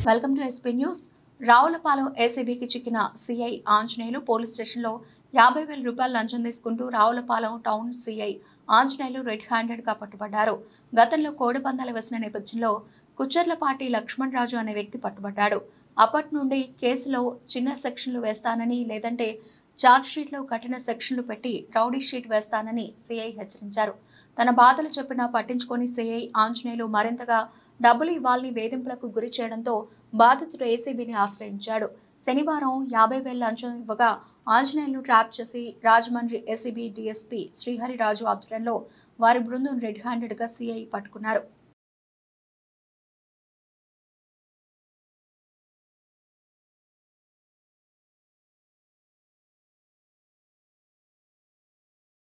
Welcome to SP news. Ravulapalem ఏసీబీకి చిక్కిన CI Anjaneyulu police స్టేషన్లో 50,000 రూపాయలు లంచం తీసుకుంటూ Ravulapalem town CI Anjaneyulu red హ్యాండెడ్గా పట్టుబడ్డారు. గతంలో కోడి పందాలు వేసిన నేపథ్యంలో కుచ్చర్లపాటి లక్ష్మణ్ రాజు అనే వ్యక్తి పట్టుబడ్డాడు. అప్పటి నుండి కేసులో చిన్న సెక్షన్లు వేస్తానని, లేదంటే ఛార్జ్షీట్లో కఠిన సెక్షన్లు పెట్టి రౌడీ షీట్ వేస్తానని సిఐ హెచ్చరించారు. తన బాధలు చెప్పినా పట్టించుకొని సిఐ ఆంజనేయులు మరింతగా డబ్బులు ఇవ్వాలని వేధింపులకు గురి చేయడంతో బాధితుడు ఏసీబీని ఆశ్రయించాడు. శనివారం 50,000 లంచం ఇవ్వగా ఆంజనేయులను ట్రాప్ చేసి రాజమండ్రి ఏసీబీ డీఎస్పీ శ్రీహరిరాజు ఆధ్వర్యంలో వారి బృందం రెడ్ హ్యాండెడ్గా సిఐ పట్టుకున్నారు.